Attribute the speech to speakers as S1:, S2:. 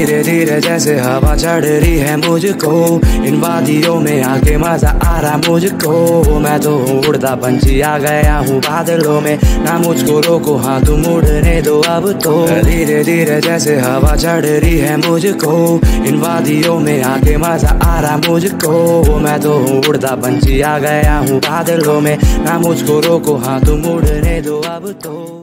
S1: धीरे धीरे जैसे हवा चढ़ रही है मुझको, इन वादियों में आके मजा आ रहा मुझको। मैं तो उड़ता पंछी आ गया हूँ बादलों में, ना मुझको रोको हाँ तुम उड़ने दो अब तो। धीरे धीरे जैसे हवा चढ़ रही है मुझको, इन वादियों में आके मजा आ रहा मुझको। मैं तो उड़ता पंछी आ गया हूँ बादलों में, ना मुझको रोको हाँ तुम उड़ने दो अब तो।